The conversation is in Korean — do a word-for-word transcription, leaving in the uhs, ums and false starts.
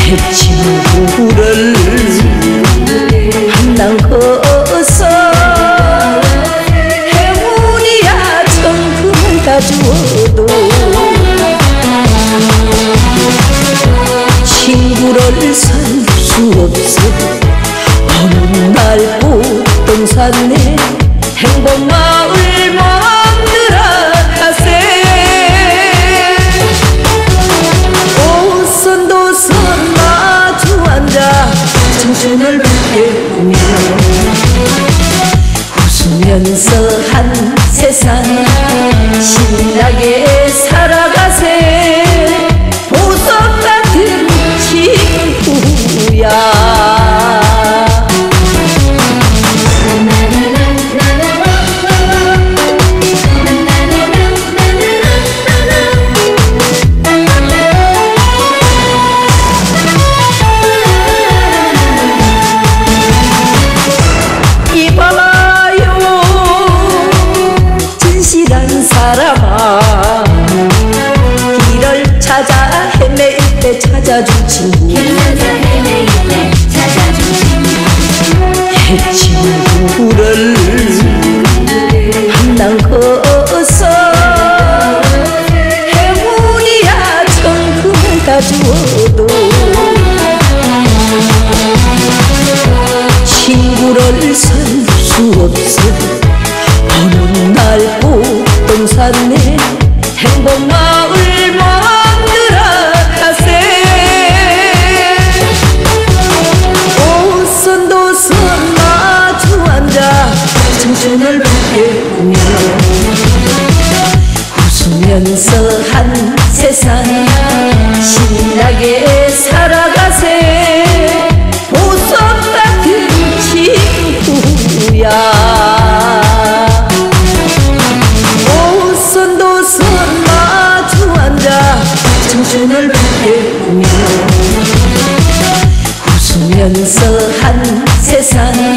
친구를 한강 커서 행운이야 정금을 다 주어도 친구를 살 수 없어. 어느 날 꽃동산에 행복마을 만들어 가세. 오손도손 마주 앉아 청춘을 깨우며 웃으면서 한 세상 신나게 살아가세. 보석같은 친구야. 사람아 길을 찾아 헤매일 때 찾아준 친구. 옛 친구를 한강 커서 행운이야 정금을 다 주어도 친구를 살 수 없어. 어느 날 꽃동산에 행복마을 만들어 가세. 오손도손 마주 앉아 청춘을 깨우며 웃으면서 한 세상 신나게 살아가세. 보석같은 친구야. 오손도손 마주 앉아 청춘을 깨우며 웃으면서 한 세상